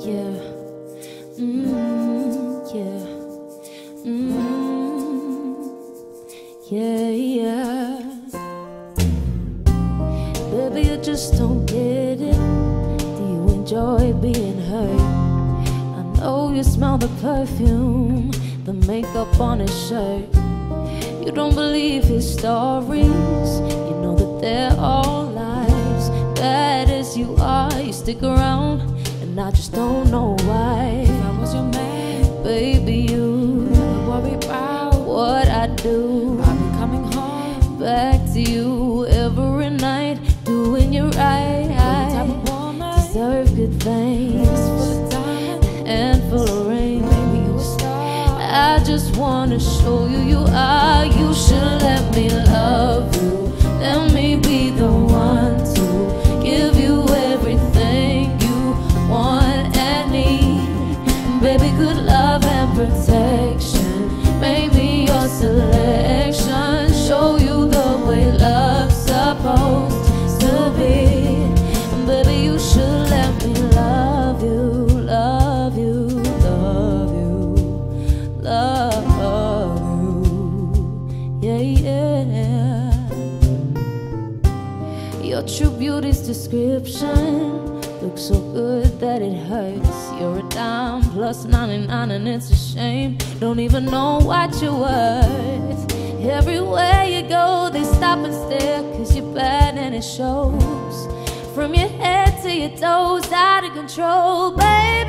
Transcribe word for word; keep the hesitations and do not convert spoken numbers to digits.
yeah, mm, yeah, mm, yeah, yeah. Baby, you just don't get it. Do you enjoy being hurt? I know you smell the perfume, the makeup on his shirt. You don't believe his stories. You know that they're all lies. Bad as you are, you stick around, and I just don't know why. If I was your man, baby, you never worry about what I do. I'll be coming home back to you every night, doing you right. You're the type of woman deserve good things, full of diamonds and full of rain. Baby, you a star. I just wanna show you you are. You should let me love you. Let me be the one to give you everything you want and need. Baby, good love and protection. Make me your selection. Show you the way love's supposed to be. Baby, you should let me love you, love you, love you, love you. Yeah, yeah. Your true beauty's description looks so good that it hurts. You're a dime plus ninety-nine and it's a shame. Don't even know what you're worth. Everywhere you go they stop and stare, cause you're bad and it shows. From your head to your toes, out of control, baby.